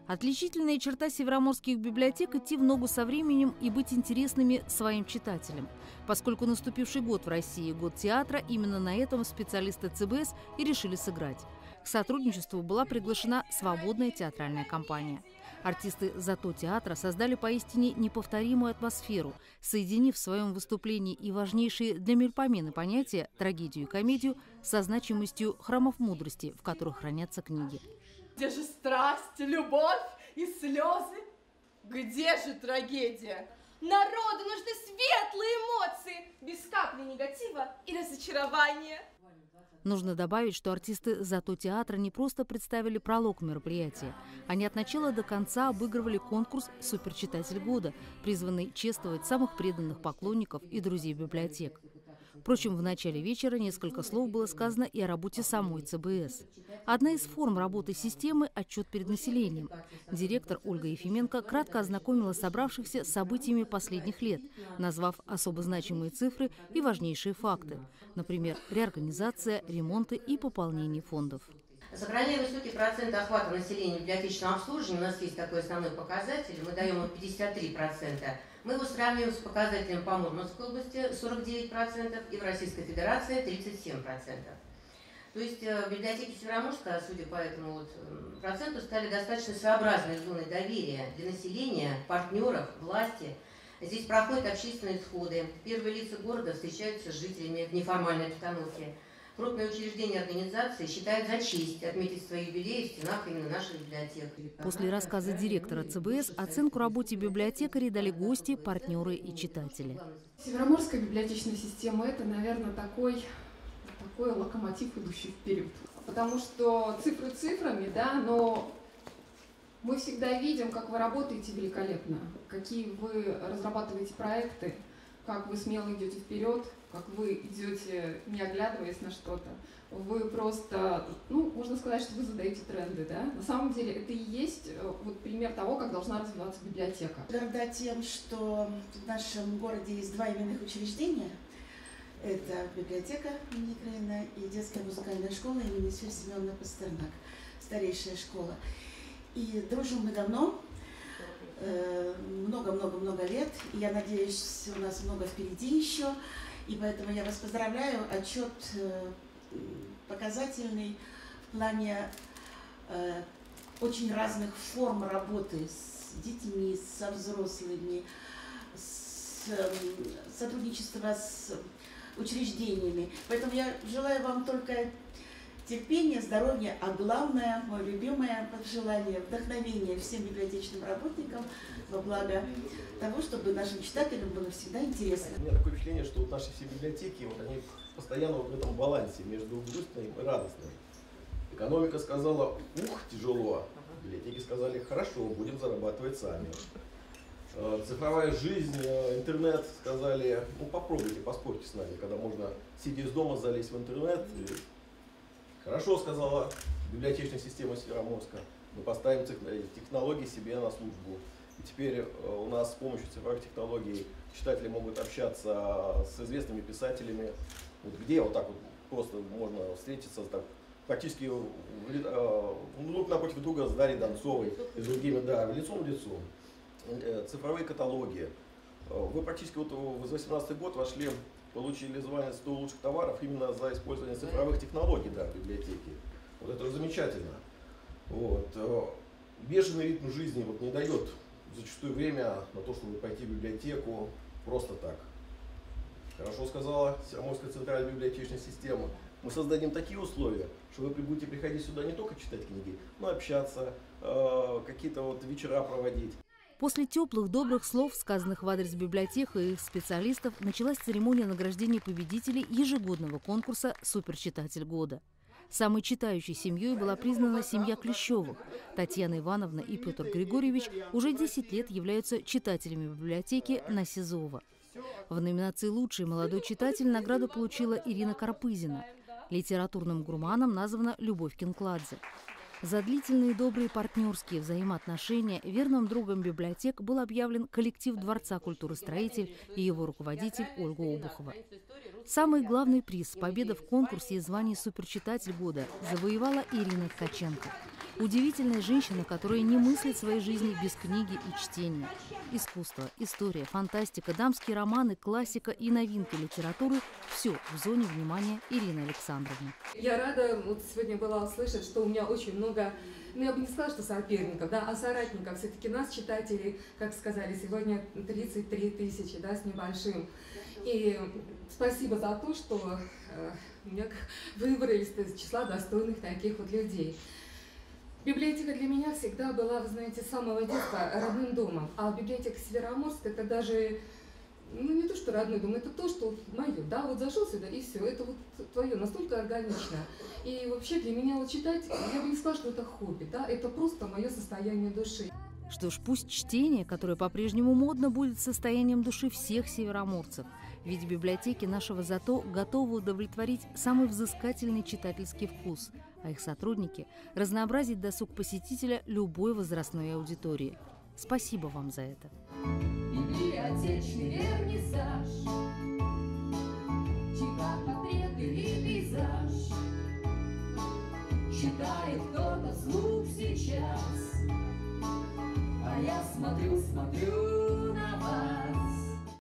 Отличительная черта североморских библиотек – идти в ногу со временем и быть интересными своим читателям. Поскольку наступивший год в России – год театра, именно на этом специалисты ЦБС и решили сыграть. К сотрудничеству была приглашена свободная театральная компания. Артисты «Зато театра» создали поистине неповторимую атмосферу, соединив в своем выступлении и важнейшие для мельпомены понятия трагедию и комедию со значимостью храмов мудрости, в которых хранятся книги. Где же страсть, любовь и слезы? Где же трагедия? Народу нужны светлые эмоции, без капли негатива и разочарования. Нужно добавить, что артисты «Зато театра» не просто представили пролог мероприятия. Они от начала до конца обыгрывали конкурс «Суперчитатель года», призванный чествовать самых преданных поклонников и друзей библиотек. Впрочем, в начале вечера несколько слов было сказано и о работе самой ЦБС. Одна из форм работы системы – отчет перед населением. Директор Ольга Ефименко кратко ознакомила собравшихся с событиями последних лет, назвав особо значимые цифры и важнейшие факты. Например, реорганизация, ремонты и пополнение фондов. Сохраняя высокий процент охвата населения библиотечного обслуживания, у нас есть такой основной показатель, мы даем ему 53%. Мы его сравниваем с показателем по Мурманской области 49% и в Российской Федерации 37%. То есть библиотеки Североморска, судя по этому проценту, стали достаточно своеобразной зоной доверия для населения, партнеров, власти. Здесь проходят общественные сходы. Первые лица города встречаются с жителями в неформальной обстановке. Крупные учреждения организации считают за честь отметить свои юбилеи в стенах именно нашей библиотеки. После рассказа директора ЦБС оценку работе библиотекарей дали гости, партнеры и читатели. Североморская библиотечная система – это, наверное, такой локомотив, идущий вперед. Потому что цифры цифрами, да, но мы всегда видим, как вы работаете великолепно, какие вы разрабатываете проекты, как вы смело идете вперед, как вы идете, не оглядываясь на что-то. Вы просто, можно сказать, что вы задаете тренды, да? На самом деле это и есть пример того, как должна развиваться библиотека. Горда тем, что в нашем городе есть два именных учреждения. Это библиотека имени Краина и детская музыкальная школа имени Софьи Семеновны Пастернак, старейшая школа. И дружим мы давно. Много-много-много лет. И я надеюсь, у нас много впереди еще. И поэтому я вас поздравляю. Отчет показательный в плане очень разных форм работы с детьми, со взрослыми, сотрудничества с учреждениями. Поэтому я желаю вам только терпение, здоровье, а главное, мое любимое пожелание, вдохновение всем библиотечным работникам во благо того, чтобы нашим читателям было всегда интересно. У меня такое впечатление, что наши все библиотеки, они постоянно в этом балансе между грустным и радостным. Экономика сказала, тяжело. Библиотеки сказали, хорошо, будем зарабатывать сами. Цифровая жизнь, интернет сказали, попробуйте, поспорьте с нами, когда можно, сидя из дома, залезть в интернет. Хорошо, сказала библиотечная система Североморска, мы поставим технологии себе на службу. И теперь у нас с помощью цифровых технологий читатели могут общаться с известными писателями, где просто можно встретиться практически друг напротив друга с Дарьей Донцовой и с другими, лицом в лицо. Цифровые каталоги. Вы практически в 2018 год получили звание 100 лучших товаров именно за использование цифровых технологий в библиотеке. Это замечательно. Бешеный ритм жизни не дает зачастую время на то, чтобы пойти в библиотеку просто так. Хорошо сказала Североморская центральная библиотечная система. Мы создадим такие условия, что вы будете приходить сюда не только читать книги, но и общаться, какие-то вечера проводить. После теплых, добрых слов, сказанных в адрес библиотек и их специалистов, началась церемония награждения победителей ежегодного конкурса «Суперчитатель года». Самой читающей семьей была признана семья Клещевых. Татьяна Ивановна и Петр Григорьевич уже 10 лет являются читателями библиотеки на Сизова. В номинации «Лучший молодой читатель» награду получила Ирина Карпызина. Литературным гурманом названа Любовь Кинкладзе. За длительные добрые партнерские взаимоотношения верным другом библиотек был объявлен коллектив Дворца культуры «Строитель» и его руководитель Ольга Обухова. Самый главный приз – победа в конкурсе и звании «Суперчитатель года» завоевала Ирина Ткаченко. Удивительная женщина, которая не мыслит своей жизни без книги и чтения. Искусство, история, фантастика, дамские романы, классика и новинки литературы – все в зоне внимания Ирины Александровны. Я рада вот сегодня была услышать, что у меня очень много, ну я бы не сказала, что соперников, да, а соратников. Все-таки нас, читателей, как сказали, сегодня 33 тысячи, да, с небольшим. И спасибо за то, что меня выбрали из числа достойных таких вот людей. Библиотека для меня всегда была, вы знаете, с самого детства родным домом. А библиотека Североморск — это даже, ну не то, что родной дом, это то, что мое, да, вот зашел сюда и все, это вот твое, настолько органично. И вообще для меня вот читать, я бы не сказала, что это хобби, да, это просто мое состояние души. Что ж, пусть чтение, которое по-прежнему модно, будет состоянием души всех североморцев. Ведь библиотеки нашего ЗАТО готовы удовлетворить самый взыскательный читательский вкус, а их сотрудники – разнообразить досуг посетителя любой возрастной аудитории. Спасибо вам за это. Библиотечный вернисаж, читать портреты и пейзаж, читает кто-то вслух сейчас, а я смотрю на вас.